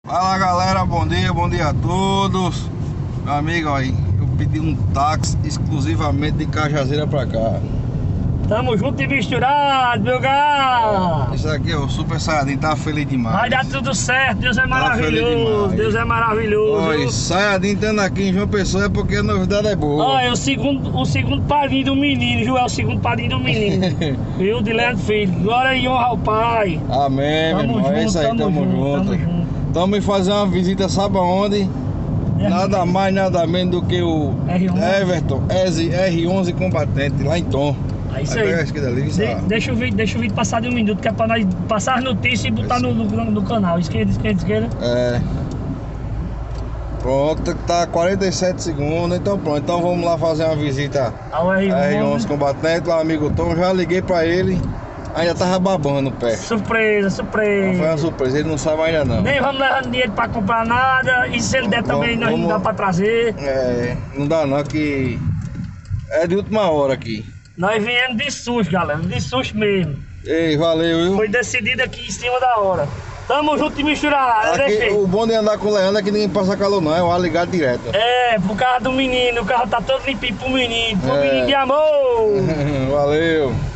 Fala galera, bom dia a todos. Meu amigo aí, eu pedi um táxi exclusivamente de Cajazeira pra cá. Tamo junto e misturado, meu galo. Isso aqui é o Super Saiyajin, tá feliz demais. Vai dar tudo certo, Deus é feliz maravilhoso, demais. Deus é maravilhoso. Oi, Saiyajin estando aqui em João Pessoa é porque a novidade é boa. Olha, o segundo padrinho do menino, Joel, o segundo padrinho do menino. Viu, de Leandro Filho. Glória e honra ao pai. Amém, meu irmão, é isso aí, tamo junto. Estamos fazer uma visita, sabe aonde? Nada mais, nada menos do que o R11. Everton R11 Combatente, lá em Tom. É isso Vai aí. pegar a esquerda ali, sabe? Deixa o vídeo passar de um minuto, que é pra nós passar as notícias e botar no canal. Esquerda. É. Pronto, tá 47 segundos, então pronto. Então vamos lá fazer uma visita Ao R11 Combatente, lá amigo Tom. Já liguei pra ele, ainda tava babando o pé. Surpresa. Foi uma surpresa, ele não sabe ainda não. Nem vamos levando dinheiro pra comprar nada. E se ele der também, nós não dá pra trazer. É, não dá não, que é de última hora aqui. Nós viemos de susto, galera, de susto mesmo. Ei, valeu, viu? Foi decidido aqui em cima da hora. Tamo junto e misturado, né, Aqui, filho? o bom de andar com o Leandro é que ninguém passa calor não, é o ar ligado direto. É, por causa do menino, o carro tá todo limpinho pro menino de amor. Valeu.